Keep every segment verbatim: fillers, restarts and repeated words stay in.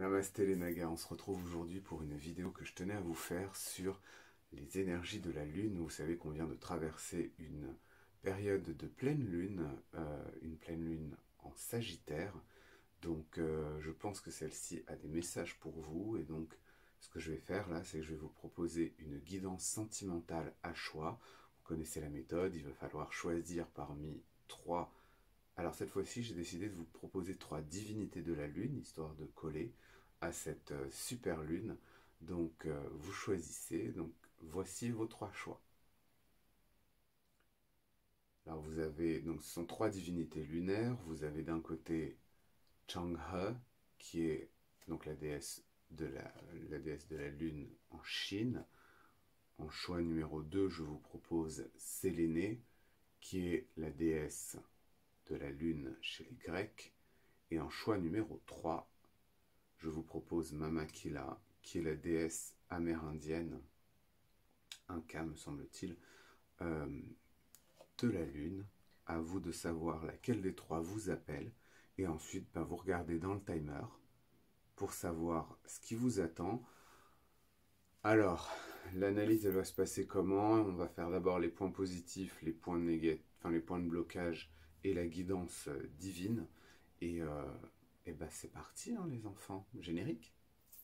Namasté les Nagas, on se retrouve aujourd'hui pour une vidéo que je tenais à vous faire sur les énergies de la Lune. Vous savez qu'on vient de traverser une période de pleine Lune, euh, une pleine Lune en Sagittaire. Donc euh, je pense que celle-ci a des messages pour vous. Et donc ce que je vais faire là, c'est que je vais vous proposer une guidance sentimentale à choix. Vous connaissez la méthode, il va falloir choisir parmi trois. Alors cette fois-ci, j'ai décidé de vous proposer trois divinités de la Lune, histoire de coller à cette euh, super Lune. Donc euh, vous choisissez, donc voici vos trois choix. Alors vous avez, donc ce sont trois divinités lunaires. Vous avez d'un côté Chang'e, qui est donc la déesse de la, la déesse de la Lune en Chine. En choix numéro deux, je vous propose Séléné, qui est la déesse de la Lune chez les Grecs. Et en choix numéro trois, je vous propose Mamakila, qui est la déesse amérindienne, Inca me semble-t-il, euh, de la Lune. À vous de savoir laquelle des trois vous appelle. Et ensuite, ben, vous regardez dans le timer pour savoir ce qui vous attend. Alors, l'analyse elle va se passer comment? On va faire d'abord les points positifs, les points négatifs, enfin les points de blocage et la guidance euh, divine. Et, euh, et ben c'est parti hein, les enfants, générique.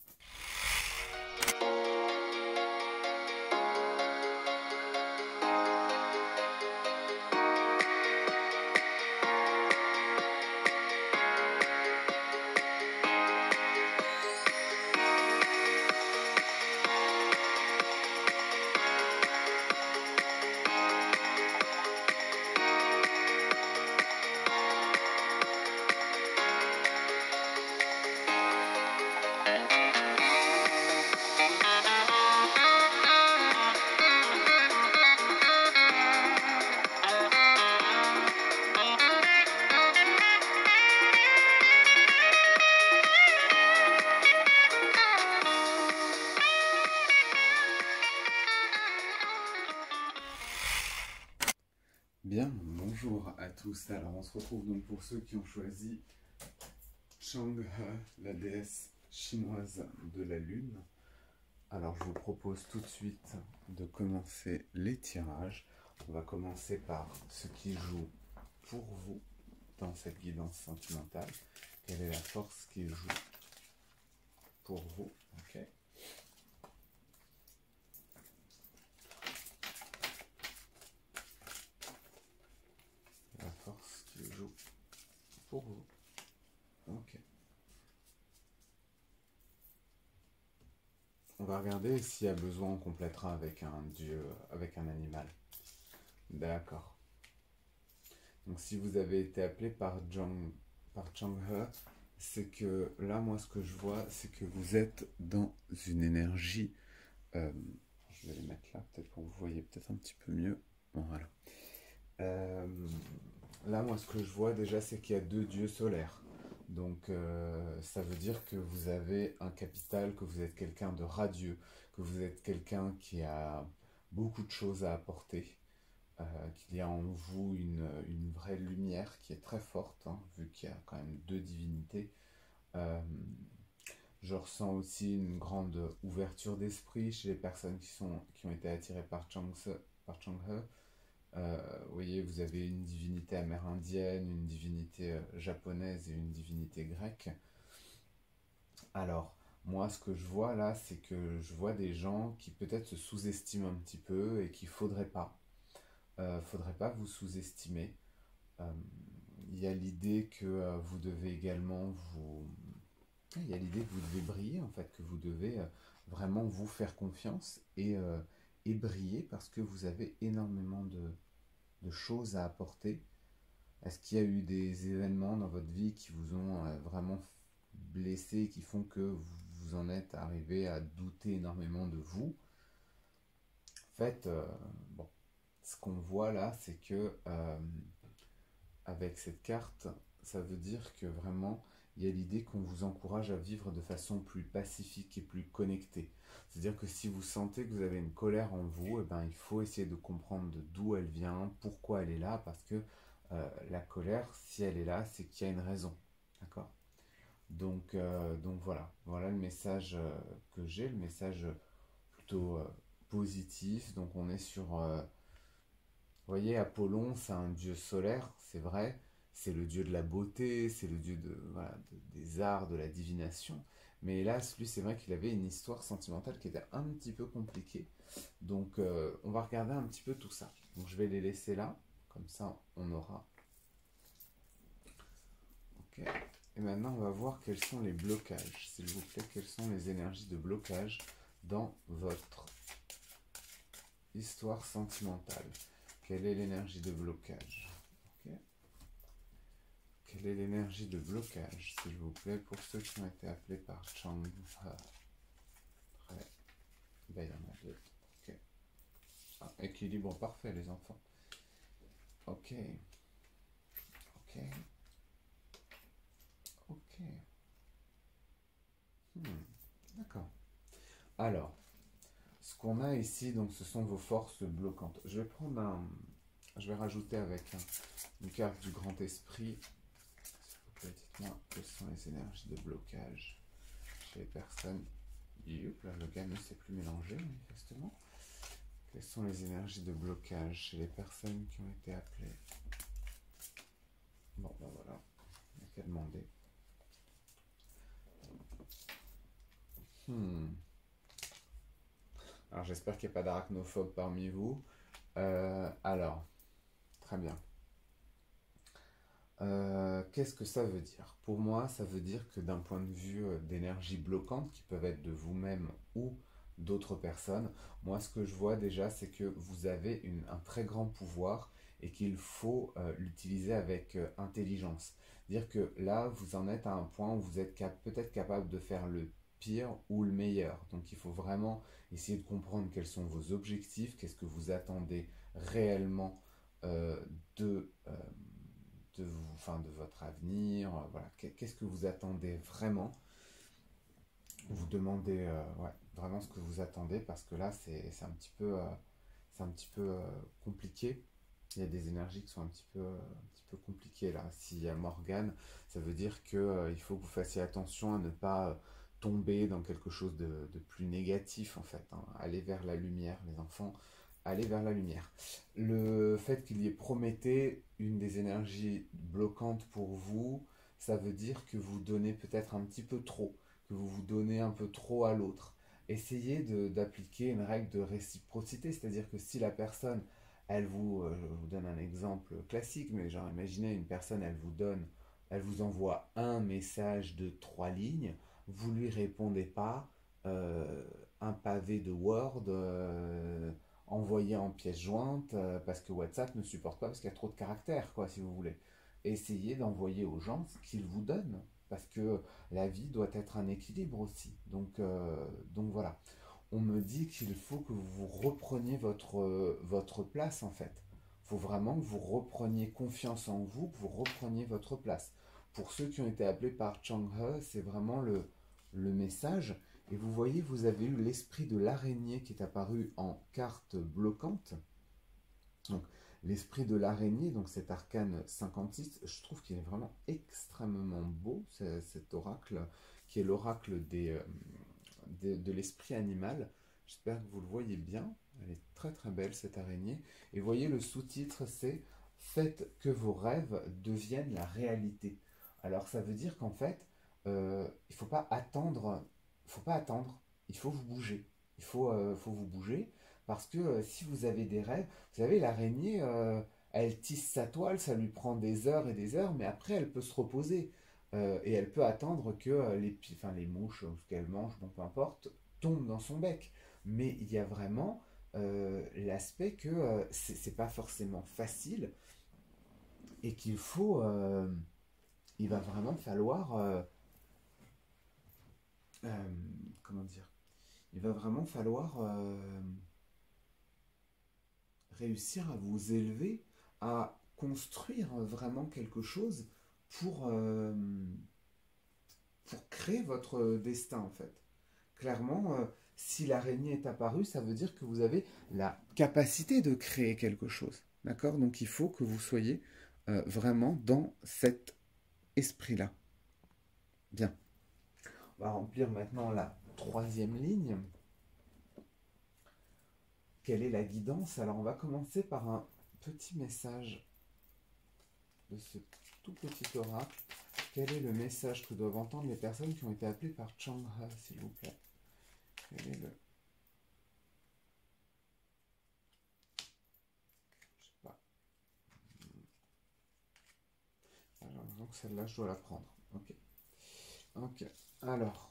Bien, bonjour à tous. Alors on se retrouve donc pour ceux qui ont choisi Chang'e, la déesse chinoise de la Lune. Alors je vous propose tout de suite de commencer les tirages. On va commencer par ce qui joue pour vous dans cette guidance sentimentale. Quelle est la force qui joue pour vous? Ok. La force qui joue pour vous. Ok. On va regarder s'il y a besoin, on complétera avec un dieu, avec un animal. D'accord. Donc si vous avez été appelé par Zhang, par Chang'e, c'est que là, moi, ce que je vois, c'est que vous êtes dans une énergie. Euh, je vais les mettre là, peut-être pour que vous voyez peut-être un petit peu mieux. Bon, voilà. Euh, là, moi, ce que je vois déjà, c'est qu'il y a deux dieux solaires. Donc, euh, ça veut dire que vous avez un capital, que vous êtes quelqu'un de radieux, que vous êtes quelqu'un qui a beaucoup de choses à apporter, euh, qu'il y a en vous une, une vraie lumière qui est très forte, hein, vu qu'il y a quand même deux divinités. Euh, je ressens aussi une grande ouverture d'esprit chez les personnes qui, sont, qui ont été attirées par Chang'e. Par Chang'e. Euh, vous voyez, vous avez une divinité amérindienne, une divinité euh, japonaise et une divinité grecque. Alors, moi, ce que je vois là, c'est que je vois des gens qui peut-être se sous-estiment un petit peu et qu'il ne faudrait pas. Euh, faudrait pas vous sous-estimer. Euh, Il y a l'idée que euh, vous devez également vous... Il y a l'idée que vous devez briller, en fait, que vous devez euh, vraiment vous faire confiance et, euh, et briller parce que vous avez énormément de, de choses à apporter. Est-ce qu'il y a eu des événements dans votre vie qui vous ont euh, vraiment blessé, qui font que vous, vous en êtes arrivé à douter énormément de vous? En fait, euh, bon, ce qu'on voit là, c'est que euh, avec cette carte, ça veut dire que vraiment, il y a l'idée qu'on vous encourage à vivre de façon plus pacifique et plus connectée. C'est-à-dire que si vous sentez que vous avez une colère en vous, eh ben, il faut essayer de comprendre d'où elle vient, pourquoi elle est là, parce que euh, la colère, si elle est là, c'est qu'il y a une raison. D'accord? Donc, euh, donc voilà, voilà le message euh, que j'ai, le message plutôt euh, positif. Donc on est sur, euh, vous voyez, Apollon, c'est un dieu solaire, c'est vrai, c'est le dieu de la beauté, c'est le dieu de, voilà, de- des arts, de la divination. Mais hélas, lui, c'est vrai qu'il avait une histoire sentimentale qui était un petit peu compliquée. Donc euh, on va regarder un petit peu tout ça. Donc je vais les laisser là, comme ça on aura. Ok. Et maintenant on va voir quels sont les blocages, s'il vous plaît, quelles sont les énergies de blocage dans votre histoire sentimentale. Quelle est l'énergie de blocage? Ok. Quelle est l'énergie de blocage, s'il vous plaît, pour ceux qui ont été appelés par Chang Ha? Très. Ben, il y en a deux. Ok. Ah, équilibre parfait, les enfants. Ok. Ok. Ok. Hmm, d'accord. Alors, ce qu'on a ici, donc, ce sont vos forces bloquantes. Je vais prendre un. Je vais rajouter avec un, une carte du grand esprit. S'il vous plaît, dites-moi quelles sont les énergies de blocage chez les personnes. Youp, là, le gars ne s'est plus mélangé, manifestement. Quelles sont les énergies de blocage chez les personnes qui ont été appelées? Bon, ben voilà, il n'y a qu'à demander. Hmm. Alors, j'espère qu'il n'y a pas d'arachnophobes parmi vous. Euh, alors, très bien. Euh, Qu'est-ce que ça veut dire? Pour moi, ça veut dire que d'un point de vue euh, d'énergie bloquante, qui peuvent être de vous-même ou d'autres personnes, moi ce que je vois déjà, c'est que vous avez une- un très grand pouvoir et qu'il faut euh, l'utiliser avec euh, intelligence. Dire que là, vous en êtes à un point où vous êtes cap- peut-être capable de faire le pire ou le meilleur. Donc il faut vraiment essayer de comprendre quels sont vos objectifs, qu'est-ce que vous attendez réellement euh, de, euh, de, vous, enfin, de votre avenir, euh, voilà. Qu'est-ce que vous attendez vraiment? Vous demandez euh, ouais, vraiment ce que vous attendez parce que là, c'est c'est un petit peu, euh, c'est un petit peu euh, compliqué. Il y a des énergies qui sont un petit peu, euh, un petit peu compliquées là. S'il y a Morgane, ça veut dire que, euh, il faut que vous fassiez attention à ne pas euh, tomber dans quelque chose de, de plus négatif en fait, hein. Aller vers la lumière, les enfants, aller vers la lumière. Le fait qu'il y ait Prométhée, une des énergies bloquantes pour vous, ça veut dire que vous donnez peut-être un petit peu trop, que vous vous donnez un peu trop à l'autre. Essayez de- d'appliquer une règle de réciprocité, c'est-à-dire que si la personne, elle vous, euh, je vous donne un exemple classique, mais genre imaginez une personne, elle vous donne, elle vous envoie un message de trois lignes, vous lui répondez pas euh, un pavé de Word euh, envoyé en pièce jointe euh, parce que WhatsApp ne supporte pas parce qu'il y a trop de caractères, quoi, si vous voulez. Essayez d'envoyer aux gens ce qu'ils vous donnent parce que la vie doit être un équilibre aussi. Donc, euh, donc voilà. On me dit qu'il faut que vous repreniez votre, euh, votre place en fait. Il faut vraiment que vous repreniez confiance en vous, que vous repreniez votre place. Pour ceux qui ont été appelés par Chang-He, c'est vraiment le, le message. Et vous voyez, vous avez eu l'esprit de l'araignée qui est apparu en carte bloquante. Donc, l'esprit de l'araignée, donc cet arcane cinquante-six, je trouve qu'il est vraiment extrêmement beau, cet oracle, qui est l'oracle des, euh, de, de l'esprit animal. J'espère que vous le voyez bien. Elle est très très belle cette araignée. Et vous voyez, le sous-titre, c'est Faites que vos rêves deviennent la réalité. Alors ça veut dire qu'en fait, euh, il ne faut pas attendre, il faut pas attendre, il faut vous bouger. Il faut, euh, faut vous bouger parce que euh, si vous avez des rêves, vous savez, l'araignée, euh, elle tisse sa toile, ça lui prend des heures et des heures, mais après elle peut se reposer. Euh, et elle peut attendre que euh, les, pi- enfin, les mouches ou ce qu'elle mange, bon peu importe, tombent dans son bec. Mais il y a vraiment euh, l'aspect que euh, c'est c'est pas forcément facile et qu'il faut, euh, il va vraiment falloir, euh, euh, comment dire, il va vraiment falloir euh, réussir à vous élever, à construire vraiment quelque chose pour, euh, pour créer votre destin en fait. Clairement, euh, si l'araignée est apparue, ça veut dire que vous avez la capacité de créer quelque chose. D'accord? Donc il faut que vous soyez euh, vraiment dans cet esprit-là. Bien. On va remplir maintenant la troisième ligne. Quelle est la guidance? Alors on va commencer par un petit message de ce tout petit oracle. Quel est le message que doivent entendre les personnes qui ont été appelées par Chang'e, s'il vous plaît? Quel est le... Je sais pas. Ah, j'ai l'impression que celle-là, je dois la prendre. Ok. Ok. Alors,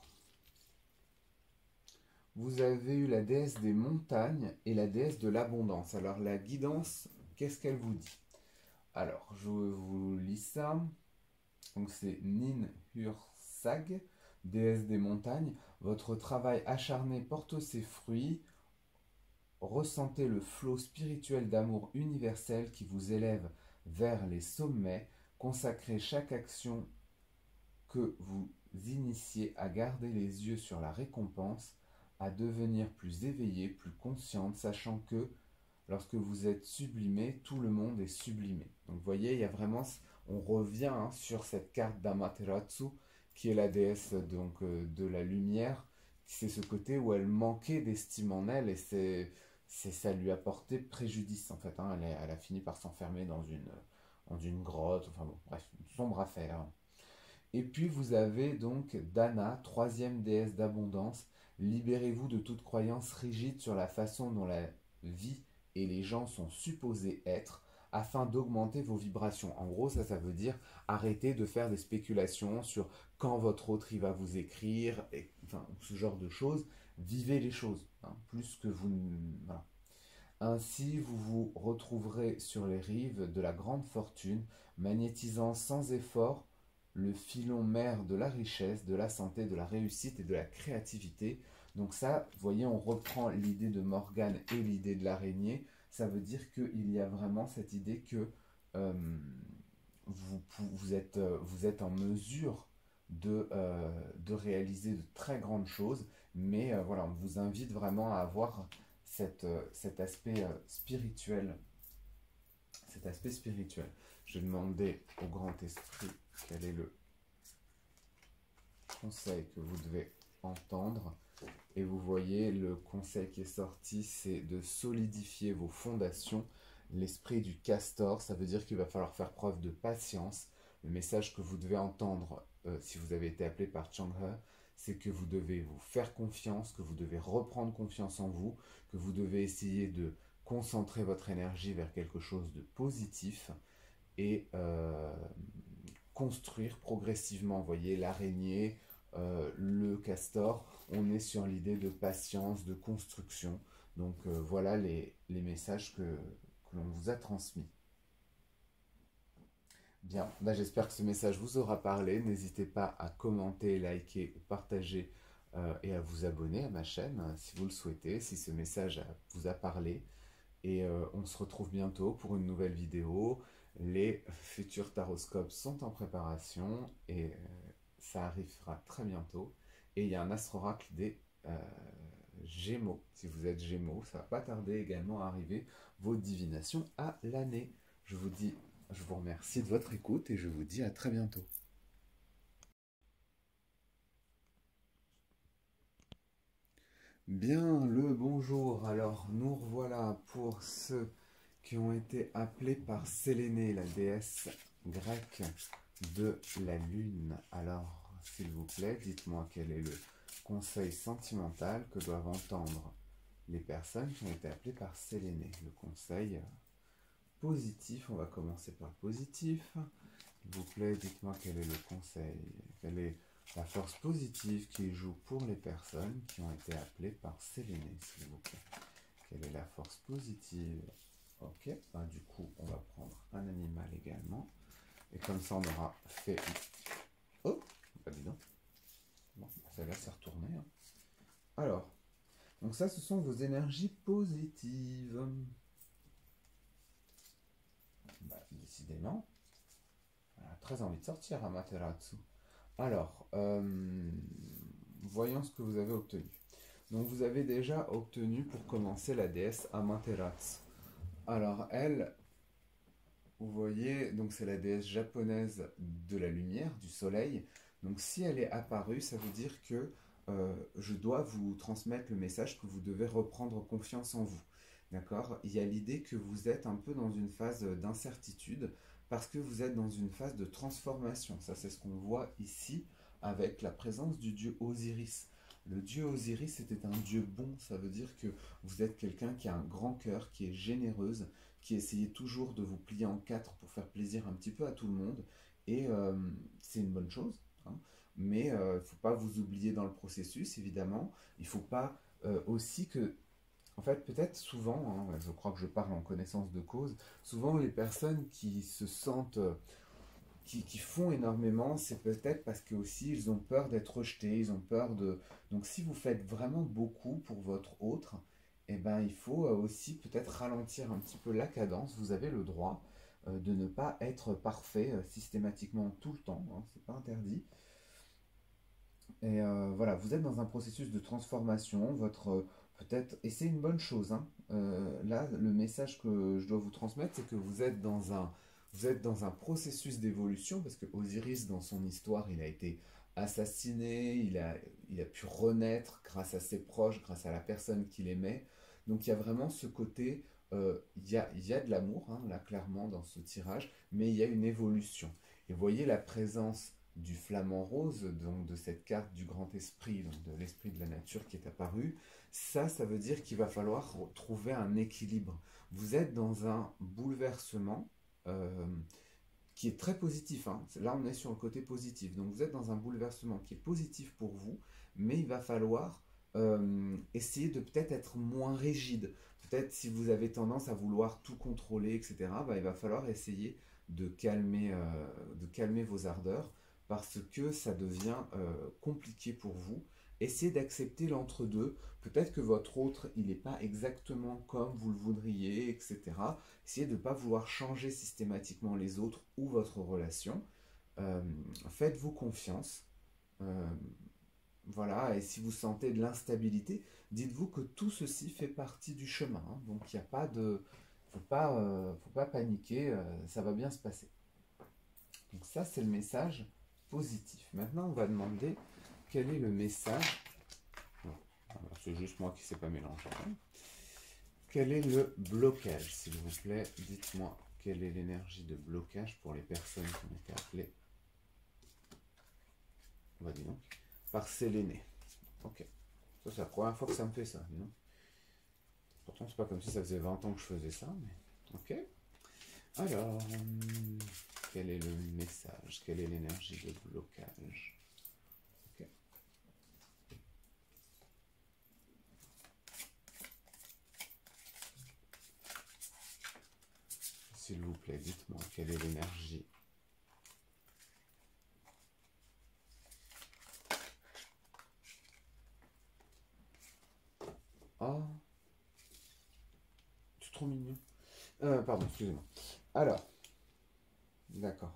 vous avez eu la déesse des montagnes et la déesse de l'abondance. Alors, la guidance, qu'est-ce qu'elle vous dit? Alors, je vous lis ça. Donc, c'est Nin Hur Sag, déesse des montagnes. Votre travail acharné porte ses fruits. Ressentez le flot spirituel d'amour universel qui vous élève vers les sommets. Consacrez chaque action que vous initiez à garder les yeux sur la récompense, à devenir plus éveillé, plus consciente, sachant que lorsque vous êtes sublimé, tout le monde est sublimé. Donc vous voyez, il y a vraiment, on revient hein, sur cette carte d'Amaterasu, qui est la déesse donc, euh, de la lumière. C'est ce côté où elle manquait d'estime en elle et c'est, c'est, ça lui a porté préjudice en fait. Hein. Elle, est, elle a fini par s'enfermer dans une, dans une grotte, enfin bon, bref, une sombre affaire. Et puis vous avez donc Dana, troisième déesse d'abondance. Libérez-vous de toute croyance rigide sur la façon dont la vie et les gens sont supposés être afin d'augmenter vos vibrations. En gros, ça, ça veut dire arrêter de faire des spéculations sur quand votre autre il va vous écrire, et, enfin, ce genre de choses. Vivez les choses, hein, plus que vous... Voilà. Ainsi, vous vous retrouverez sur les rives de la grande fortune, magnétisant sans effort le filon mère de la richesse, de la santé, de la réussite et de la créativité. Donc ça, vous voyez, on reprend l'idée de Morgane et l'idée de l'araignée. Ça veut dire qu'il y a vraiment cette idée que euh, vous, vous, êtes, vous êtes en mesure de, euh, de réaliser de très grandes choses. Mais euh, voilà, on vous invite vraiment à avoir cette, euh, cet aspect euh, spirituel. Cet aspect spirituel. Je vais demander au grand esprit quel est le conseil que vous devez entendre. Et vous voyez, le conseil qui est sorti, c'est de solidifier vos fondations. L'esprit du castor, ça veut dire qu'il va falloir faire preuve de patience. Le message que vous devez entendre, euh, si vous avez été appelé par Chang'e, c'est que vous devez vous faire confiance, que vous devez reprendre confiance en vous, que vous devez essayer de concentrer votre énergie vers quelque chose de positif et euh, construire progressivement. Vous voyez, l'araignée, euh, le castor, on est sur l'idée de patience, de construction. Donc euh, voilà les, les messages que, que l'on vous a transmis. Bien, bah, j'espère que ce message vous aura parlé. N'hésitez pas à commenter, liker ou partager euh, et à vous abonner à ma chaîne si vous le souhaitez, si ce message vous a parlé. Et euh, on se retrouve bientôt pour une nouvelle vidéo. Les futurs taroscopes sont en préparation et euh, ça arrivera très bientôt. Et il y a un astroracle des euh, Gémeaux. Si vous êtes Gémeaux, ça va pas tarder également à arriver vos divinations à l'année. Je vous dis, je vous remercie de votre écoute et je vous dis à très bientôt. Bien, le bonjour. Alors, nous revoilà pour ceux qui ont été appelés par Sélénée, la déesse grecque de la lune. Alors, s'il vous plaît, dites-moi quel est le conseil sentimental que doivent entendre les personnes qui ont été appelées par Sélénée. Le conseil positif, on va commencer par le positif. S'il vous plaît, dites-moi quel est le conseil, quelle est la force positive qui joue pour les personnes qui ont été appelées par Sélénée, s'il vous plaît. Quelle est la force positive? Ok, ben, du coup, on va prendre un animal également. Et comme ça, on aura fait... Oh, bah dis donc. Bon, ça là, c'est retourné. Hein. Alors, donc ça, ce sont vos énergies positives. Bah, décidément. Elle a très envie de sortir, Amaterasu. Alors, euh, voyons ce que vous avez obtenu. Donc, vous avez déjà obtenu, pour commencer, la déesse Amaterasu. Alors, elle, vous voyez, donc c'est la déesse japonaise de la lumière, du soleil. Donc si elle est apparue, ça veut dire que euh, je dois vous transmettre le message que vous devez reprendre confiance en vous. D'accord? Il y a l'idée que vous êtes un peu dans une phase d'incertitude parce que vous êtes dans une phase de transformation. Ça, c'est ce qu'on voit ici avec la présence du dieu Osiris. Le dieu Osiris était un dieu bon, ça veut dire que vous êtes quelqu'un qui a un grand cœur, qui est généreuse, qui essayait toujours de vous plier en quatre pour faire plaisir un petit peu à tout le monde. Et euh, c'est une bonne chose, hein. Mais il euh, ne faut pas vous oublier dans le processus, évidemment. Il ne faut pas euh, aussi que en fait, peut-être souvent, hein, je crois que je parle en connaissance de cause, souvent les personnes qui se sentent, euh, qui, qui font énormément, c'est peut-être parce que aussi ils ont peur d'être rejetés, ils ont peur de... Donc si vous faites vraiment beaucoup pour votre autre, eh ben, il faut euh, aussi peut-être ralentir un petit peu la cadence. Vous avez le droit euh, de ne pas être parfait euh, systématiquement tout le temps, hein, c'est pas interdit. Et euh, voilà, vous êtes dans un processus de transformation, votre euh, peut-être, et c'est une bonne chose, hein. Euh, là, le message que je dois vous transmettre, c'est que vous êtes dans un, vous êtes dans un processus d'évolution, parce que Osiris, dans son histoire, il a été assassiné, il a, il a pu renaître grâce à ses proches, grâce à la personne qu'il aimait. Donc il y a vraiment ce côté, euh, il y a, il y a de l'amour, hein, là, clairement, dans ce tirage, mais il y a une évolution. Et vous voyez la présence du flamant rose, donc de cette carte du grand esprit, donc de l'esprit de la nature qui est apparu, ça, ça veut dire qu'il va falloir trouver un équilibre. Vous êtes dans un bouleversement euh, qui est très positif, hein. Là, on est sur le côté positif. Donc, vous êtes dans un bouleversement qui est positif pour vous, mais il va falloir euh, essayer de peut-être être moins rigide. Peut-être si vous avez tendance à vouloir tout contrôler, et cetera, bah, il va falloir essayer de calmer, euh, de calmer vos ardeurs parce que ça devient euh, compliqué pour vous. Essayez d'accepter l'entre-deux. Peut-être que votre autre, il n'est pas exactement comme vous le voudriez, et cetera. Essayez de ne pas vouloir changer systématiquement les autres ou votre relation. Euh, Faites-vous confiance. Euh, voilà, et si vous sentez de l'instabilité, dites-vous que tout ceci fait partie du chemin, hein. Donc il n'y a pas de... Faut pas, euh, faut pas paniquer, euh, ça va bien se passer. Donc ça, c'est le message positif. Maintenant, on va demander quel est le message. C'est juste moi qui ne sais pas mélanger. Quel est le blocage, s'il vous plaît? Dites-moi quelle est l'énergie de blocage pour les personnes qui ont été appelées. Bah, dis donc. Par Séléné. Ok. Ça, c'est la première fois que ça me fait ça, dis donc. Pourtant, c'est pas comme si ça faisait vingt ans que je faisais ça, mais. Ok. Alors, quel est le message? Quelle est l'énergie de blocage? Ok. S'il vous plaît, dites-moi quelle est l'énergie. Oh, c'est trop mignon. Euh, pardon, excusez-moi. Alors, d'accord.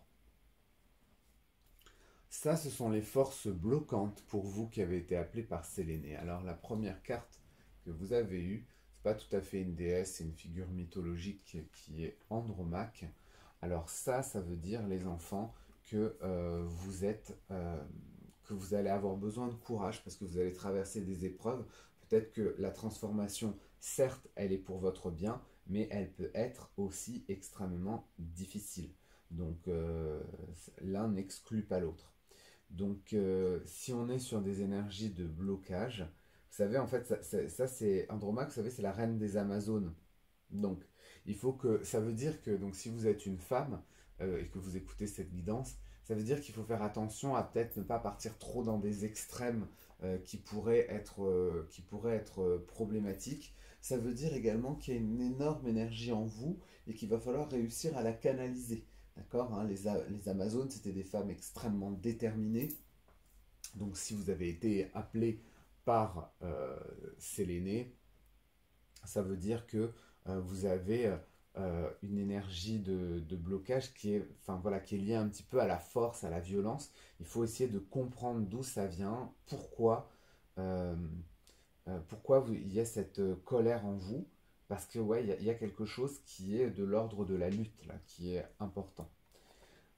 Ça, ce sont les forces bloquantes pour vous qui avez été appelés par Séléné. Alors, la première carte que vous avez eue, c'est pas tout à fait une déesse, c'est une figure mythologique qui est Andromaque. Alors ça, ça veut dire, les enfants, que euh, vous êtes, euh, que vous allez avoir besoin de courage parce que vous allez traverser des épreuves. Peut-être que la transformation, certes, elle est pour votre bien, mais elle peut être aussi extrêmement difficile. Donc euh, l'un n'exclut pas l'autre. Donc, euh, si on est sur des énergies de blocage, vous savez, en fait, ça, ça, ça, c'est Andromaque, vous savez, c'est la reine des Amazones. Donc, il faut que, ça veut dire que, donc, si vous êtes une femme euh, et que vous écoutez cette guidance, ça veut dire qu'il faut faire attention à peut-être ne pas partir trop dans des extrêmes euh, qui pourraient être, euh, qui pourraient être euh, problématiques. Ça veut dire également qu'il y a une énorme énergie en vous et qu'il va falloir réussir à la canaliser. D'accord, hein, les, A- les Amazones, c'était des femmes extrêmement déterminées. Donc, si vous avez été appelé par euh, Séléné, ça veut dire que euh, vous avez euh, une énergie de, de blocage qui est, enfin, voilà, qui est liée un petit peu à la force, à la violence. Il faut essayer de comprendre d'où ça vient, pourquoi, euh, euh, pourquoi vous- il y a cette euh, colère en vous. Parce que ouais, il y, a- il y a quelque chose qui est de l'ordre de la lutte, là, qui est important.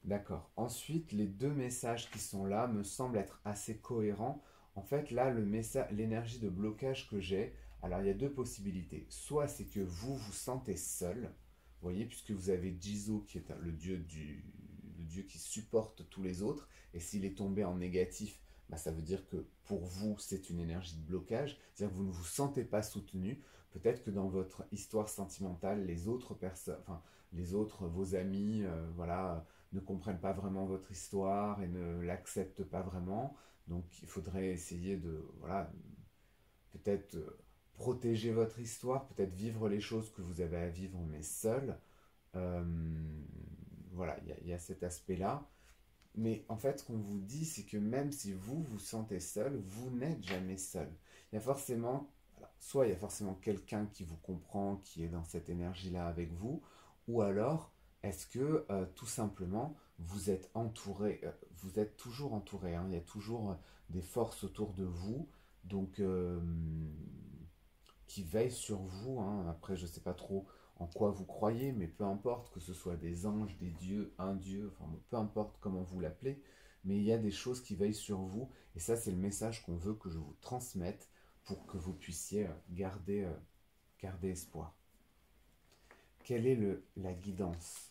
D'accord. Ensuite, les deux messages qui sont là me semblent être assez cohérents. En fait, là, le message, l'énergie de blocage que j'ai, alors il y a deux possibilités. Soit c'est que vous vous sentez seul, vous voyez, puisque vous avez Jizo qui est un- le dieu du, le dieu qui supporte tous les autres, et s'il est tombé en négatif, bah, ça veut dire que pour vous, c'est une énergie de blocage, c'est-à-dire que vous ne vous sentez pas soutenu. Peut-être que dans votre histoire sentimentale, les autres personnes, enfin, les autres, vos amis, euh, voilà, ne comprennent pas vraiment votre histoire et ne l'acceptent pas vraiment. Donc il faudrait essayer de, voilà, peut-être euh, protéger votre histoire, peut-être vivre les choses que vous avez à vivre, mais seul. Euh, voilà, il y, a- il y a cet aspect-là. Mais en fait, ce qu'on vous dit, c'est que même si vous vous sentez seul, vous n'êtes jamais seul. Il y a forcément, alors, soit il y a forcément quelqu'un qui vous comprend, qui est dans cette énergie-là avec vous, ou alors est-ce que euh, tout simplement vous êtes entouré, euh, vous êtes toujours entouré, hein, il y a toujours euh, des forces autour de vous, donc euh, qui veillent sur vous, hein. Après, je ne sais pas trop en quoi vous croyez, mais peu importe que ce soit des anges, des dieux, un dieu, enfin bon, peu importe comment vous l'appelez, mais il y a des choses qui veillent sur vous, et ça c'est le message qu'on veut que je vous transmette pour que vous puissiez euh, garder, euh, garder espoir. Quelle est le, la guidance?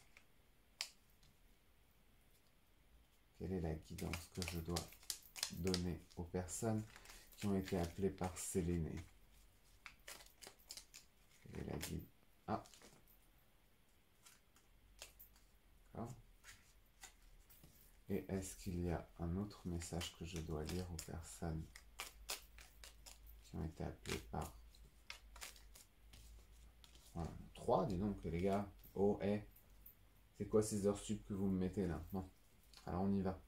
Quelle est la guidance que je dois donner aux personnes qui ont été appelées par Séléné? Quelle est la guidance? Ah, d'accord. Et est-ce qu'il y a un autre message que je dois lire aux personnes qui ont été appelées par... Voilà. trois, dis donc, les gars. Oh, hé. Hey. C'est quoi ces heures sup que vous me mettez là? Bon, alors on y va.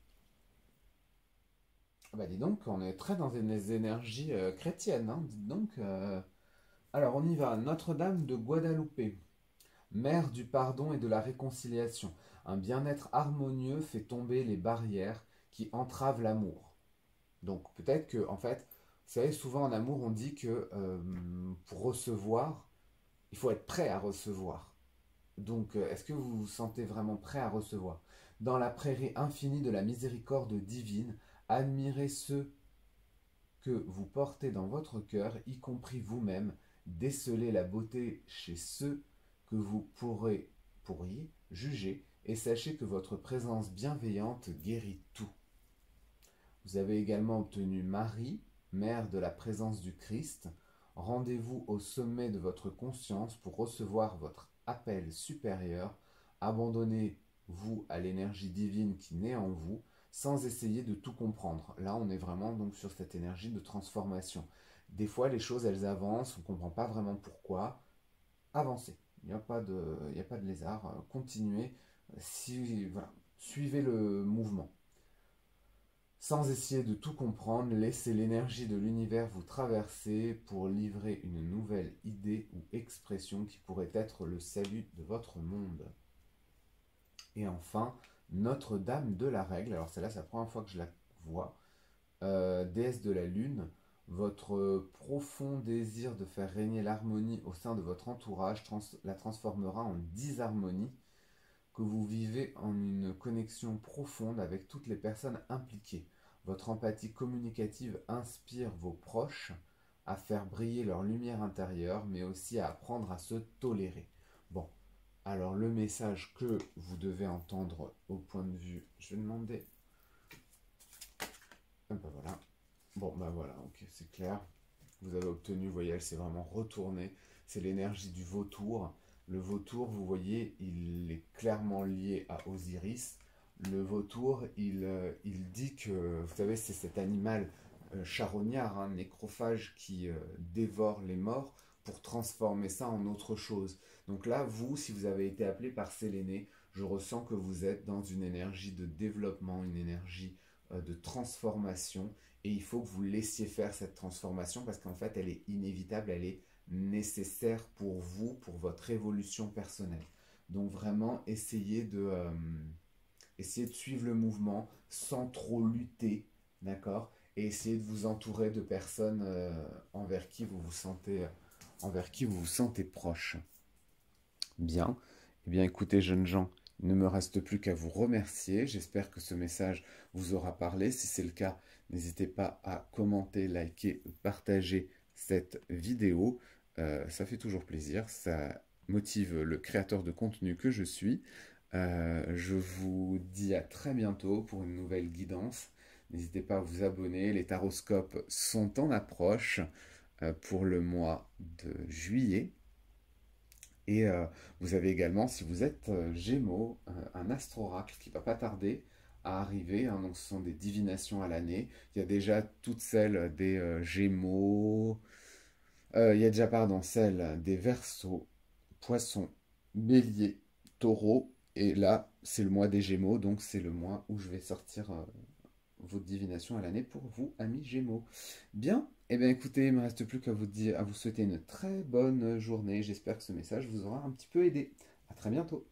Ah bah dis donc, on est très dans des énergies euh, chrétiennes, hein. Dites donc. euh, Alors on y va. Notre-Dame de Guadalupe, mère du pardon et de la réconciliation. Un bien-être harmonieux fait tomber les barrières qui entravent l'amour. Donc peut-être que, en fait, vous savez, souvent en amour, on dit que euh, pour recevoir, il faut être prêt à recevoir. Donc, euh, est-ce que vous vous sentez vraiment prêt à recevoir? Dans la prairie infinie de la miséricorde divine, admirez ceux que vous portez dans votre cœur, y compris vous-même, décelez la beauté chez ceux que vous pourrez, pourriez juger, et sachez que votre présence bienveillante guérit tout. Vous avez également obtenu Marie, mère de la présence du Christ. Rendez-vous au sommet de votre conscience pour recevoir votre appel supérieur. Abandonnez-vous à l'énergie divine qui naît en vous sans essayer de tout comprendre. Là, on est vraiment donc sur cette énergie de transformation. Des fois, les choses, elles avancent, on ne comprend pas vraiment pourquoi. Avancez. Il n'y a pas de, il n'y a pas de lézard. Continuez. Si, voilà, suivez le mouvement. Sans essayer de tout comprendre, laissez l'énergie de l'univers vous traverser pour livrer une nouvelle idée ou expression qui pourrait être le salut de votre monde. Et enfin, Notre-Dame de la Règle, alors celle-là c'est la première fois que je la vois, euh, déesse de la Lune, votre profond désir de faire régner l'harmonie au sein de votre entourage trans la transformera en disharmonie, que vous vivez en une connexion profonde avec toutes les personnes impliquées. Votre empathie communicative inspire vos proches à faire briller leur lumière intérieure, mais aussi à apprendre à se tolérer. Bon, alors le message que vous devez entendre au point de vue, je vais demander... Ah ben voilà. Bon, ben voilà, ok, c'est clair. Vous avez obtenu, vous voyez, elle s'est vraiment retournée. C'est l'énergie du vautour. Le vautour, vous voyez, il est clairement lié à Osiris. Le vautour, il, euh, il dit que, vous savez, c'est cet animal euh, charognard, un nécrophage qui euh, dévore les morts pour transformer ça en autre chose. Donc là, vous, si vous avez été appelé par Séléné, je ressens que vous êtes dans une énergie de développement, une énergie euh, de transformation, et il faut que vous laissiez faire cette transformation parce qu'en fait, elle est inévitable, elle est nécessaire pour vous, pour votre évolution personnelle. Donc vraiment, essayez de, euh, essayez de suivre le mouvement sans trop lutter, d'accord? Et essayez de vous entourer de personnes euh, envers qui vous vous sentez, envers qui vous vous sentez proche. Bien. Eh bien, écoutez, jeunes gens, Il ne me reste plus qu'à vous remercier. J'espère que ce message vous aura parlé. Si c'est le cas, n'hésitez pas à commenter, liker, partager cette vidéo. Euh, ça fait toujours plaisir. Ça motive le créateur de contenu que je suis. Euh, je vous dis à très bientôt pour une nouvelle guidance. N'hésitez pas à vous abonner. Les taroscopes sont en approche euh, pour le mois de juillet. Et euh, vous avez également, si vous êtes euh, Gémeaux, euh, un astro-oracle qui ne va pas tarder à arriver. Hein, donc ce sont des divinations à l'année. Il y a déjà toutes celles des euh, Gémeaux. Euh, il y a déjà, pardon, celles des Verseaux, Poissons, Bélier, Taureau. Et là, c'est le mois des Gémeaux. Donc c'est le mois où je vais sortir euh, votre divination à l'année pour vous, amis Gémeaux. Bien, eh bien écoutez, il ne me reste plus qu'à vous dire, à vous souhaiter une très bonne journée. J'espère que ce message vous aura un petit peu aidé. À très bientôt.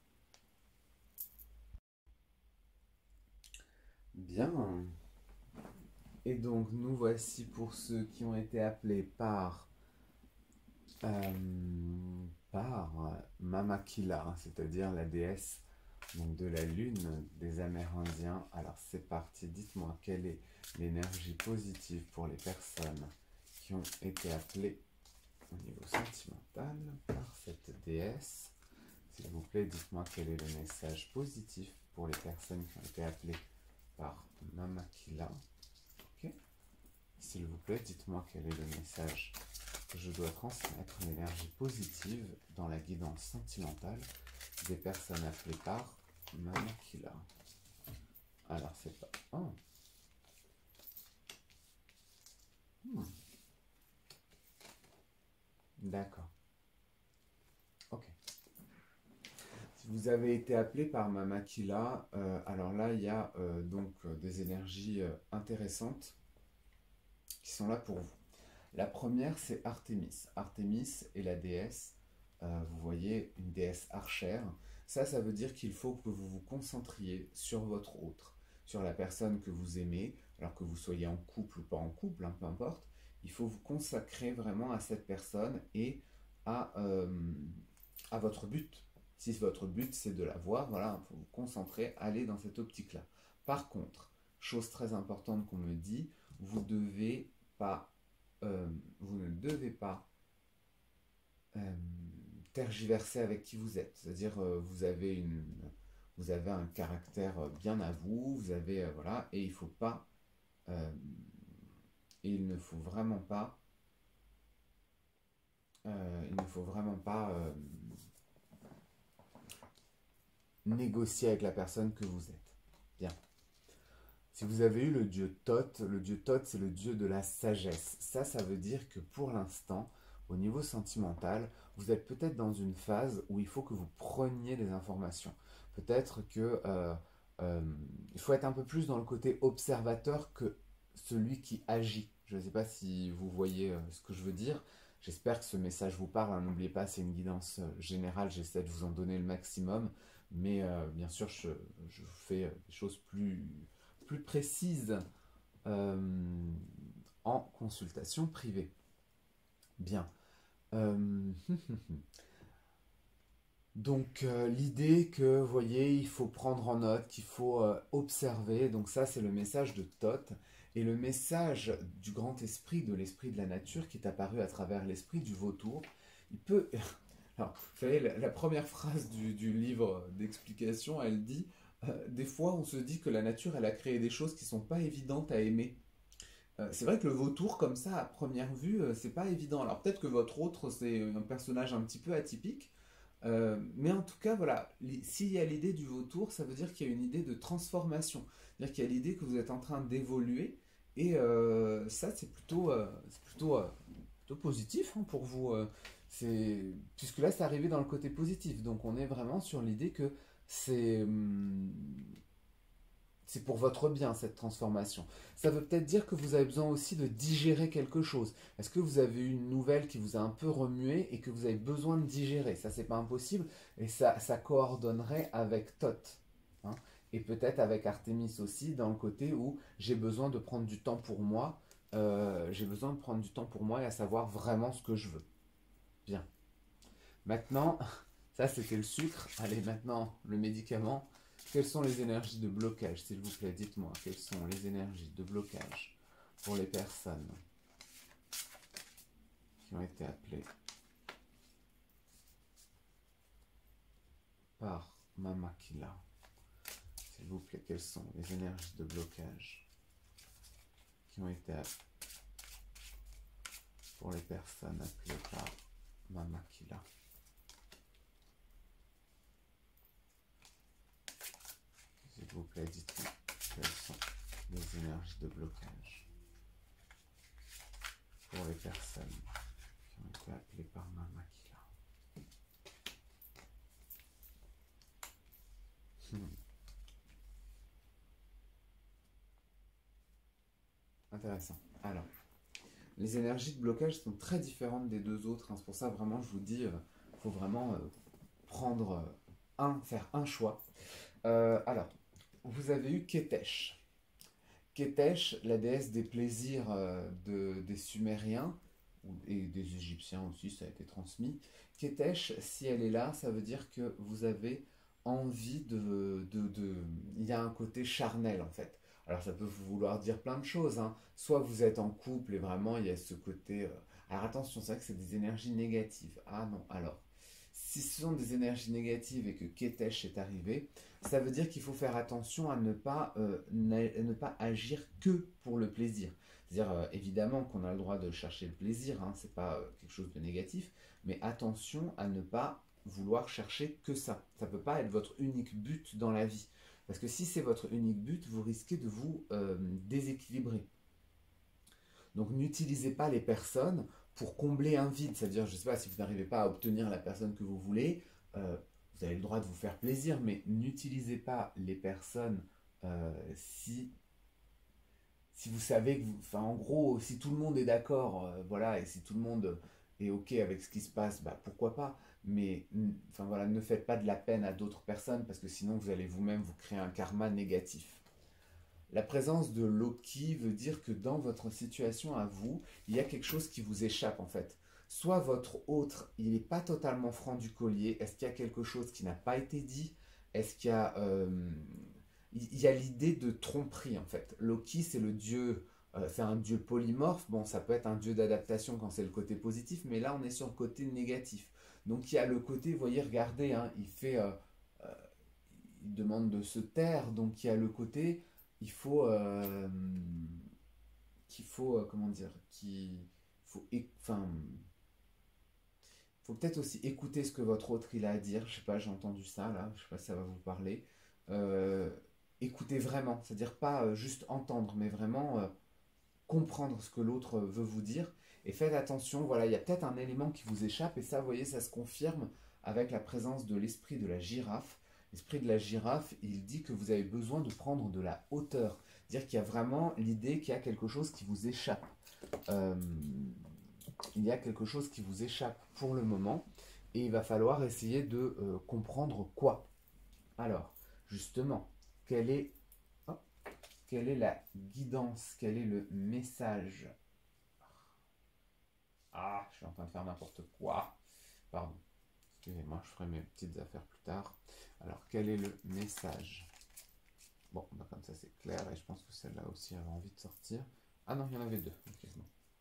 Bien. Et donc nous voici pour ceux qui ont été appelés par euh, par Mamakila, c'est-à-dire la déesse donc de la lune des Amérindiens. Alors c'est parti, dites-moi quelle est l'énergie positive pour les personnes qui ont été appelées au niveau sentimental par cette déesse. S'il vous plaît, dites-moi quel est le message positif pour les personnes qui ont été appelées par Mamakila. Ok. S'il vous plaît, dites-moi quel est le message que je dois transmettre, une énergie positive dans la guidance sentimentale des personnes appelées par Mamakila. Alors, c'est pas... Oh. Hmm. D'accord. Ok. Si vous avez été appelé par Mamakila, euh, alors là, il y a euh, donc euh, des énergies euh, intéressantes qui sont là pour vous. La première, c'est Artémis. Artémis est la déesse, euh, vous voyez, une déesse archère. Ça, ça veut dire qu'il faut que vous vous concentriez sur votre autre, sur la personne que vous aimez, alors que vous soyez en couple ou pas en couple, hein, peu importe. Il faut vous consacrer vraiment à cette personne et à, euh, à votre but. Si votre but, c'est de la voir, voilà, il faut vous concentrer, aller dans cette optique-là. Par contre, chose très importante qu'on me dit, vous devez pas Euh, vous ne devez pas euh, tergiverser avec qui vous êtes. C'est-à-dire, euh, vous avez une, vous avez un caractère bien à vous, vous avez euh, voilà, et il faut pas, euh, et il ne faut vraiment pas, euh, il ne faut vraiment pas euh, négocier avec la personne que vous êtes. Bien. Si vous avez eu le dieu Thoth, le dieu Thoth, c'est le dieu de la sagesse. Ça, ça veut dire que pour l'instant, au niveau sentimental, vous êtes peut-être dans une phase où il faut que vous preniez des informations. Peut-être que euh, euh, il faut être un peu plus dans le côté observateur que celui qui agit. Je ne sais pas si vous voyez euh, ce que je veux dire. J'espère que ce message vous parle. Hein. N'oubliez pas, c'est une guidance euh, générale. J'essaie de vous en donner le maximum. Mais euh, bien sûr, je, je vous fais euh, des choses plus plus précise euh, en consultation privée. Bien. Euh, donc euh, l'idée que, vous voyez, il faut prendre en note, qu'il faut euh, observer. Donc ça, c'est le message de Thoth. Et le message du grand esprit, de l'esprit de la nature, qui est apparu à travers l'esprit du vautour, il peut... Alors, vous savez, la, la première phrase du, du livre d'explication, elle dit euh, des fois, on se dit que la nature, elle a créé des choses qui sont pas évidentes à aimer. Euh, c'est vrai que le vautour, comme ça, à première vue, euh, c'est pas évident. Alors peut-être que votre autre, c'est un personnage un petit peu atypique, euh, mais en tout cas, voilà, s'il y a l'idée du vautour, ça veut dire qu'il y a une idée de transformation. C'est-à-dire qu'il y a l'idée que vous êtes en train d'évoluer, et euh, ça, c'est plutôt, euh, c'est plutôt, euh, plutôt positif hein, pour vous. Euh, c'est... Puisque là, c'est arrivé dans le côté positif. Donc on est vraiment sur l'idée que c'est... hum, c'est pour votre bien, cette transformation. Ça veut peut-être dire que vous avez besoin aussi de digérer quelque chose. Est-ce que vous avez eu une nouvelle qui vous a un peu remué et que vous avez besoin de digérer? Ça, c'est pas impossible. Et ça, ça coordonnerait avec Thoth. Hein, et peut-être avec Artémis aussi, dans le côté où j'ai besoin de prendre du temps pour moi. Euh, j'ai besoin de prendre du temps pour moi et à savoir vraiment ce que je veux. Bien. Maintenant, Ça, c'était le sucre. Allez, maintenant, le médicament. Quelles sont les énergies de blocage, s'il vous plaît? Dites-moi, quelles sont les énergies de blocage pour les personnes qui ont été appelées par Mamakila? S'il vous plaît, quelles sont les énergies de blocage qui ont été appelées pour les personnes appelées par Mamakila? S'il vous plaît, dites-moi quelles sont les énergies de blocage pour les personnes qui ont été appelées par Mamakila. Hmm. Intéressant. Alors, les énergies de blocage sont très différentes des deux autres. Hein. C'est pour ça, vraiment, je vous dis, il euh, faut vraiment euh, prendre euh, un, faire un choix. Euh, alors, vous avez eu Ketesh. Ketesh, la déesse des plaisirs euh, de, des Sumériens, et des Égyptiens aussi, ça a été transmis. Ketesh, si elle est là, ça veut dire que vous avez envie de... de, de... Il y a un côté charnel, en fait. Alors, ça peut vouloir dire plein de choses. Hein. Soit vous êtes en couple et vraiment, il y a ce côté... Euh... Alors, attention, c'est vrai que c'est des énergies négatives. Ah non, alors... Si ce sont des énergies négatives et que Ketesh est arrivé, ça veut dire qu'il faut faire attention à ne pas, euh, ne pas agir que pour le plaisir. C'est-à-dire, euh, évidemment qu'on a le droit de chercher le plaisir, hein, c'est pas euh, quelque chose de négatif, mais attention à ne pas vouloir chercher que ça. Ça ne peut pas être votre unique but dans la vie. Parce que si c'est votre unique but, vous risquez de vous euh, déséquilibrer. Donc n'utilisez pas les personnes pour combler un vide. C'est-à-dire, je ne sais pas, si vous n'arrivez pas à obtenir la personne que vous voulez, euh, vous avez le droit de vous faire plaisir, mais n'utilisez pas les personnes euh, si, si vous savez que vous... Enfin, en gros, si tout le monde est d'accord, euh, voilà, et si tout le monde est OK avec ce qui se passe, bah, pourquoi pas. Mais enfin, voilà, ne faites pas de la peine à d'autres personnes, parce que sinon, vous allez vous-même vous créer un karma négatif. La présence de Loki veut dire que dans votre situation à vous, il y a quelque chose qui vous échappe en fait. Soit votre autre, il n'est pas totalement franc du collier. Est-ce qu'il y a quelque chose qui n'a pas été dit? Est-ce qu'il y a... Euh, il y a l'idée de tromperie en fait. Loki, c'est le dieu... Euh, c'est un dieu polymorphe. Bon, ça peut être un dieu d'adaptation quand c'est le côté positif, mais là, on est sur le côté négatif. Donc, il y a le côté, vous voyez, regardez, hein, il fait... Euh, euh, il demande de se taire, donc il y a le côté... Il faut, euh, qu'il faut, euh, comment dire, qu'il faut, enfin, faut peut-être aussi écouter ce que votre autre il a à dire. Je sais pas, j'ai entendu ça là, je sais pas si ça va vous parler. Euh, écoutez vraiment, c'est-à-dire pas euh, juste entendre, mais vraiment euh, comprendre ce que l'autre veut vous dire. Et faites attention, voilà, il y a peut-être un élément qui vous échappe, et ça, vous voyez, ça se confirme avec la présence de l'esprit de la girafe. L'esprit de la girafe, il dit que vous avez besoin de prendre de la hauteur. C'est-à-dire qu'il y a vraiment l'idée qu'il y a quelque chose qui vous échappe. Euh, il y a quelque chose qui vous échappe pour le moment. Et il va falloir essayer de euh, comprendre quoi. Alors, justement, quelle est, oh, quelle est la guidance? Quel est le message? Ah, je suis en train de faire n'importe quoi. Pardon. Excusez-moi, je ferai mes petites affaires plus tard. Alors, quel est le message? Bon, bah comme ça c'est clair, et je pense que celle-là aussi avait envie de sortir. Ah non, il y en avait deux. Ok.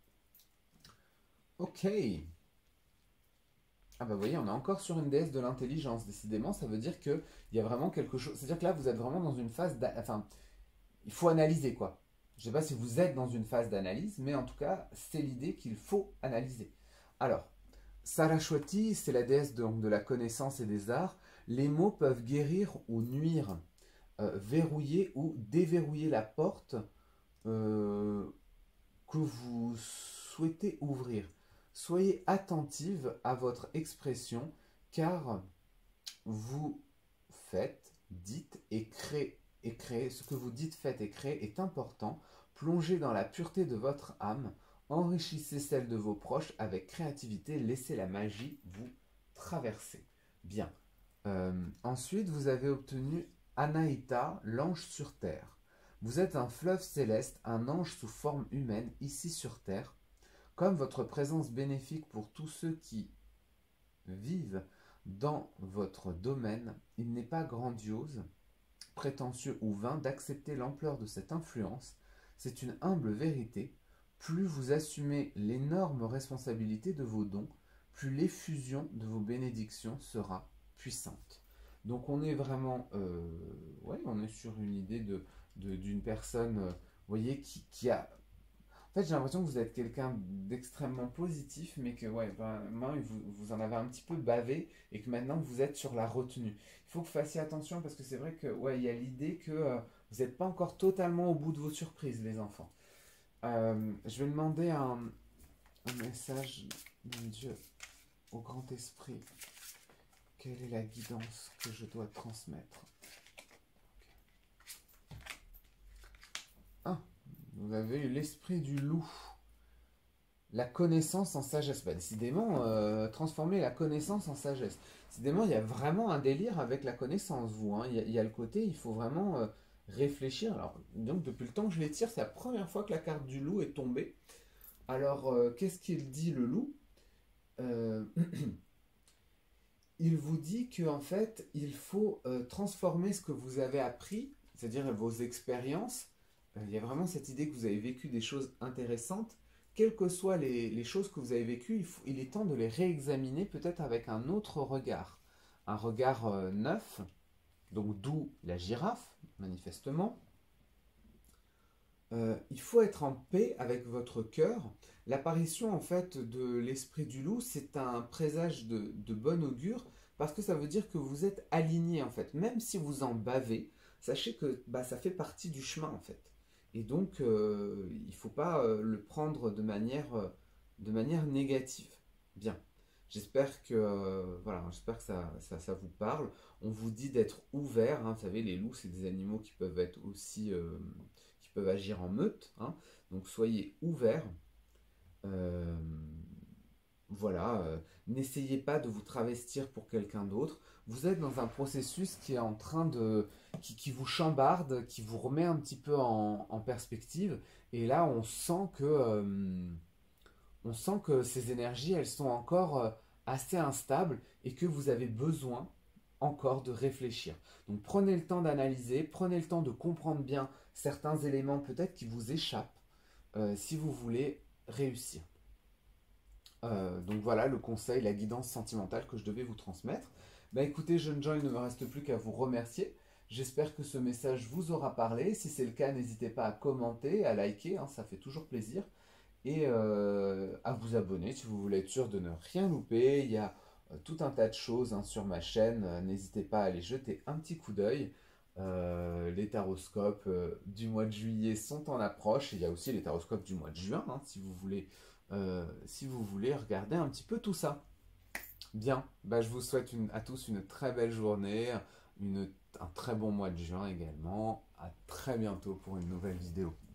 Bon. Ok. Ah bah vous voyez, on est encore sur une déesse de l'intelligence. Décidément, ça veut dire qu'il y a vraiment quelque chose... C'est-à-dire que là, vous êtes vraiment dans une phase... Enfin, il faut analyser, quoi. Je ne sais pas si vous êtes dans une phase d'analyse, mais en tout cas, c'est l'idée qu'il faut analyser. Alors, Saraswati, c'est la déesse de, de la connaissance et des arts. Les mots peuvent guérir ou nuire, euh, verrouiller ou déverrouiller la porte euh, que vous souhaitez ouvrir. Soyez attentive à votre expression, car vous faites, dites et créez, et créez. Ce que vous dites, faites et créez est important. Plongez dans la pureté de votre âme. Enrichissez celle de vos proches avec créativité. Laissez la magie vous traverser. Bien. Euh, ensuite, vous avez obtenu Anaïta, l'ange sur terre. Vous êtes un fleuve céleste, un ange sous forme humaine, ici sur terre. Comme votre présence bénéfique pour tous ceux qui vivent dans votre domaine, il n'est pas grandiose, prétentieux ou vain d'accepter l'ampleur de cette influence. C'est une humble vérité. Plus vous assumez l'énorme responsabilité de vos dons, plus l'effusion de vos bénédictions sera puissante. Donc on est vraiment, euh, ouais, on est sur une idée de, de- d'une personne, euh, vous voyez, qui, qui a... En fait, j'ai l'impression que vous êtes quelqu'un d'extrêmement positif, mais que, ouais, vraiment, vous, vous en avez un petit peu bavé et que maintenant vous êtes sur la retenue. Il faut que vous fassiez attention parce que c'est vrai que, ouais, il y a l'idée que euh, vous n'êtes pas encore totalement au bout de vos surprises, les enfants. Euh, je vais demander un, un message, mon Dieu, au grand esprit. Quelle est la guidance que je dois transmettre? Ah, vous avez eu l'esprit du loup. La connaissance en sagesse. Bah, décidément, euh, transformer la connaissance en sagesse. Décidément, il y a vraiment un délire avec la connaissance, vous. Hein. Il, y a, il y a le côté, il faut vraiment euh, réfléchir. Alors, donc, depuis le temps que je les tire, c'est la première fois que la carte du loup est tombée. Alors, euh, qu'est-ce qu'il dit, le loup? Euh, Il vous dit que en fait, il faut euh, transformer ce que vous avez appris, c'est-à-dire vos expériences. Euh, il y a vraiment cette idée que vous avez vécu des choses intéressantes. Quelles que soient les, les choses que vous avez vécues, il, faut- il est temps de les réexaminer peut-être avec un autre regard. Un regard euh, neuf, donc d'où la girafe, manifestement. Euh, il faut être en paix avec votre cœur. L'apparition en fait de l'esprit du loup, c'est un présage de, de bon augure parce que ça veut dire que vous êtes aligné en fait. Même si vous en bavez, sachez que bah, ça fait partie du chemin en fait. Et donc euh, il ne faut pas euh, le prendre de manière, euh, de manière négative. Bien. J'espère que, euh, voilà, j'espère que ça, ça, ça vous parle. On vous dit d'être ouvert. Hein. Vous savez, les loups, c'est des animaux qui peuvent être aussi, euh, qui peuvent agir en meute. Hein. Donc soyez ouverts. Euh, voilà. euh, N'essayez pas de vous travestir pour quelqu'un d'autre. Vous êtes dans un processus qui est en train de, qui, qui vous chambarde, qui vous remet un petit peu en, en perspective. Et là, on sent que euh, on sent que ces énergies, elles sont encore euh, assez instables et que vous avez besoin encore de réfléchir. Donc prenez le temps d'analyser, prenez le temps de comprendre bien certains éléments peut-être qui vous échappent euh, si vous voulez réussir. Euh, donc voilà le conseil, la guidance sentimentale que je devais vous transmettre. Bah écoutez, jeune gens, il ne me reste plus qu'à vous remercier. J'espère que ce message vous aura parlé. Si c'est le cas, n'hésitez pas à commenter, à liker, hein, ça fait toujours plaisir et euh, à vous abonner si vous voulez être sûr de ne rien louper. Il y a euh, tout un tas de choses hein, sur ma chaîne. Euh, N'hésitez pas à aller jeter un petit coup d'œil. Euh, les taroscopes euh, du mois de juillet sont en approche. Et il y a aussi les taroscopes du mois de juin, hein, si vous voulez, euh, si vous voulez regarder un petit peu tout ça. Bien, bah, je vous souhaite une- à tous une très belle journée, une- un très bon mois de juin également. À très bientôt pour une nouvelle vidéo.